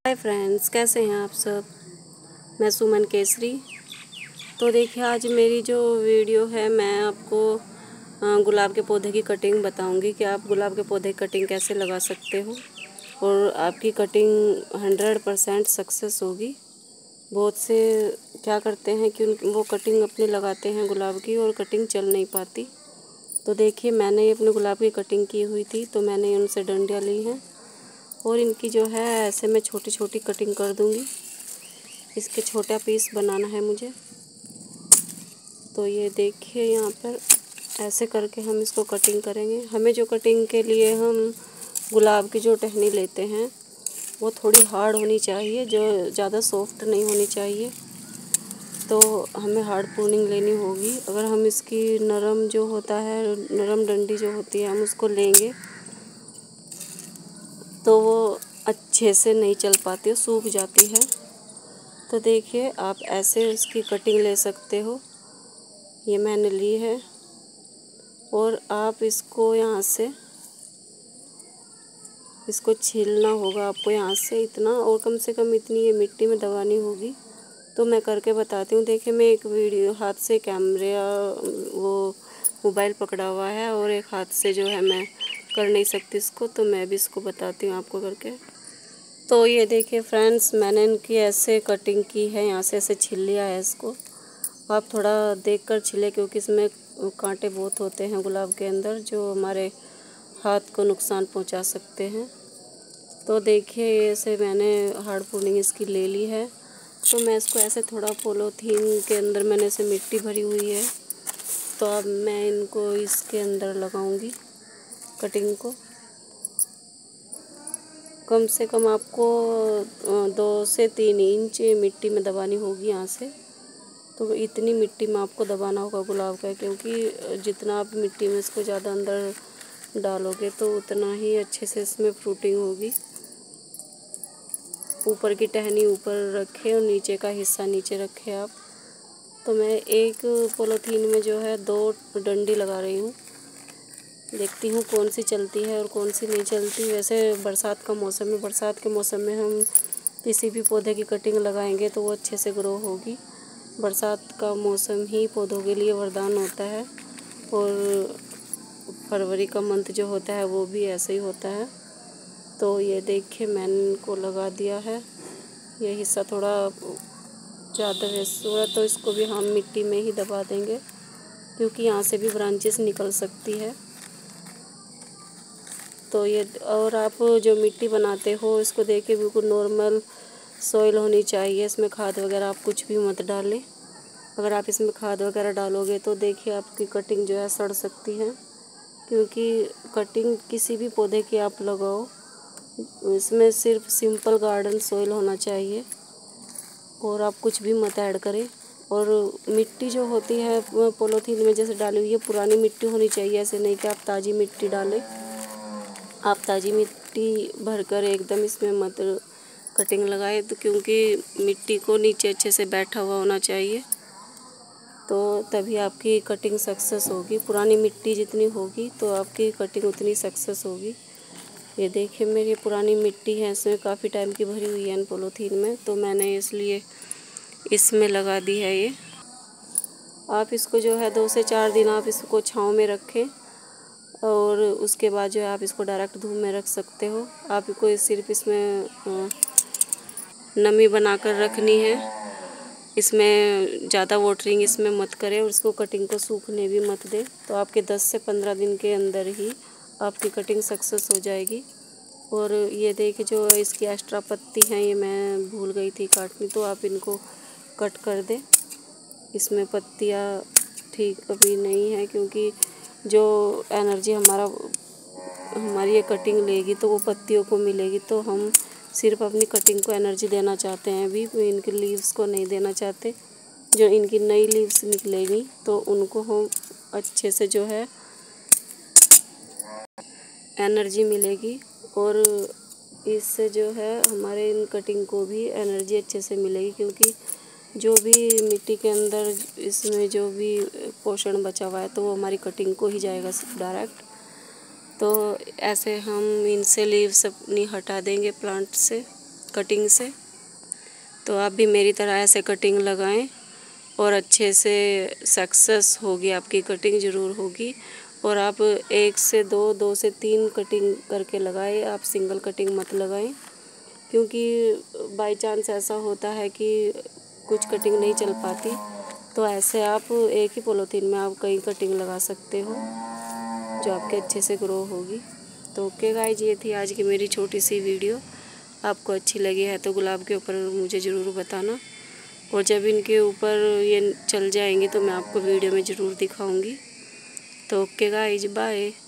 Hi friends, कैसे हैं आप सब। मैं सुमन केसरी। तो देखिए, आज मेरी जो वीडियो है, मैं आपको गुलाब के पौधे की कटिंग बताऊंगी कि आप गुलाब के पौधे की कटिंग कैसे लगा सकते हो और आपकी कटिंग 100% सक्सेस होगी। बहुत से क्या करते हैं कि वो कटिंग अपनी लगाते हैं गुलाब की और कटिंग चल नहीं पाती। तो देखिए, मैंने अपने गुलाब की कटिंग की हुई थी, तो मैंने उनसे डंडियाँ ली हैं और इनकी जो है ऐसे मैं छोटी छोटी कटिंग कर दूंगी। इसके छोटा पीस बनाना है मुझे। तो ये देखिए, यहाँ पर ऐसे करके हम इसको कटिंग करेंगे। हमें जो कटिंग के लिए हम गुलाब की जो टहनी लेते हैं वो थोड़ी हार्ड होनी चाहिए, जो ज़्यादा सॉफ्ट नहीं होनी चाहिए। तो हमें हार्ड प्रूनिंग लेनी होगी। अगर हम इसकी नरम जो होता है, नरम डंडी जो होती है, हम उसको लेंगे तो वो अच्छे से नहीं चल पाती, सूख जाती है। तो देखिए, आप ऐसे इसकी कटिंग ले सकते हो। ये मैंने ली है और आप इसको यहाँ से इसको छीलना होगा आपको यहाँ से इतना, और कम से कम इतनी ये मिट्टी में दबानी होगी। तो मैं करके बताती हूँ। देखिए, मैं एक वीडियो हाथ से कैमरे वो मोबाइल पकड़ा हुआ है और एक हाथ से जो है मैं कर नहीं सकती इसको, तो मैं भी इसको बताती हूँ आपको करके। तो ये देखिए फ्रेंड्स, मैंने इनकी ऐसे कटिंग की है, यहाँ से ऐसे छील लिया है इसको। आप थोड़ा देखकर छिले क्योंकि इसमें कांटे बहुत होते हैं गुलाब के अंदर, जो हमारे हाथ को नुकसान पहुंचा सकते हैं। तो देखिए, ऐसे मैंने हार्ड प्रूनिंग इसकी ले ली है। तो मैं इसको ऐसे थोड़ा पॉलीथीन के अंदर मैंने ऐसे मिट्टी भरी हुई है, तो अब मैं इनको इसके अंदर लगाऊंगी कटिंग को। कम से कम आपको 2 से 3 इंच मिट्टी में दबानी होगी यहाँ से। तो इतनी मिट्टी में आपको दबाना होगा गुलाब का, क्योंकि जितना आप मिट्टी में इसको ज़्यादा अंदर डालोगे तो उतना ही अच्छे से इसमें फ्रूटिंग होगी। ऊपर की टहनी ऊपर रखें और नीचे का हिस्सा नीचे रखें आप। तो मैं एक पॉलीथीन में जो है 2 डंडी लगा रही हूँ। देखती हूँ कौन सी चलती है और कौन सी नहीं चलती। वैसे बरसात का मौसम है, बरसात के मौसम में हम किसी भी पौधे की कटिंग लगाएंगे तो वो अच्छे से ग्रो होगी। बरसात का मौसम ही पौधों के लिए वरदान होता है और फरवरी का मंथ जो होता है वो भी ऐसे ही होता है। तो ये देखिए, मैंने इनको लगा दिया है। ये हिस्सा थोड़ा ज़्यादा वेस्ट हुआ तो इसको भी हम मिट्टी में ही दबा देंगे, क्योंकि यहाँ से भी ब्रांचेस निकल सकती है। तो ये, और आप जो मिट्टी बनाते हो इसको देखिए, बिल्कुल नॉर्मल सॉइल होनी चाहिए। इसमें खाद वगैरह आप कुछ भी मत डालें। अगर आप इसमें खाद वगैरह डालोगे तो देखिए आपकी कटिंग जो है सड़ सकती है, क्योंकि कटिंग किसी भी पौधे की आप लगाओ, इसमें सिर्फ सिंपल गार्डन सॉइल होना चाहिए और आप कुछ भी मत ऐड करें। और मिट्टी जो होती है पॉलीथीन में जैसे डाली हुई है, पुरानी मिट्टी होनी चाहिए। ऐसे नहीं कि आप ताज़ी मिट्टी डालें। आप ताज़ी मिट्टी भरकर एकदम इसमें मत कटिंग लगाए, तो क्योंकि मिट्टी को नीचे अच्छे से बैठा हुआ होना चाहिए, तो तभी आपकी कटिंग सक्सेस होगी। पुरानी मिट्टी जितनी होगी तो आपकी कटिंग उतनी सक्सेस होगी। ये देखिए, मेरी पुरानी मिट्टी है, इसमें काफ़ी टाइम की भरी हुई है इन पॉलीथीन में, तो मैंने इसलिए इसमें लगा दी है ये। आप इसको जो है 2 से 4 दिन आप इसको छाँव में रखें और उसके बाद जो है आप इसको डायरेक्ट धूप में रख सकते हो। आपको सिर्फ इसमें नमी बनाकर रखनी है। इसमें ज़्यादा वाटरिंग इसमें मत करें और इसको कटिंग को सूखने भी मत दें। तो आपके 10 से 15 दिन के अंदर ही आपकी कटिंग सक्सेस हो जाएगी। और ये देखिए, जो इसकी एक्स्ट्रा पत्ती हैं ये मैं भूल गई थी काटनी, तो आप इनको कट कर दें। इसमें पत्तियाँ ठीक अभी नहीं है, क्योंकि जो एनर्जी हमारी ये कटिंग लेगी तो वो पत्तियों को मिलेगी। तो हम सिर्फ अपनी कटिंग को एनर्जी देना चाहते हैं, अभी इनके लीव्स को नहीं देना चाहते। जो इनकी नई लीव्स निकलेगी तो उनको हम अच्छे से जो है एनर्जी मिलेगी, और इससे जो है हमारे इन कटिंग को भी एनर्जी अच्छे से मिलेगी, क्योंकि जो भी मिट्टी के अंदर इसमें जो भी पोषण बचा हुआ है तो वो हमारी कटिंग को ही जाएगा डायरेक्ट। तो ऐसे हम इनसे लीव्स अपनी हटा देंगे प्लांट से। कटिंग से। तो आप भी मेरी तरह ऐसे कटिंग लगाएं और अच्छे से सक्सेस होगी, आपकी कटिंग ज़रूर होगी। और आप 1 से 2, 2 से 3 कटिंग करके लगाएं, आप सिंगल कटिंग मत लगाएं, क्योंकि बाय चांस ऐसा होता है कि कुछ कटिंग नहीं चल पाती। तो ऐसे आप एक ही पॉलीथीन में आप कई कटिंग लगा सकते हो जो आपके अच्छे से ग्रो होगी। तो ओके गाइज, ये थी आज की मेरी छोटी सी वीडियो। आपको अच्छी लगी है तो गुलाब के ऊपर मुझे ज़रूर बताना, और जब इनके ऊपर ये चल जाएंगे तो मैं आपको वीडियो में ज़रूर दिखाऊंगी। तो ओके गाइज, बाय।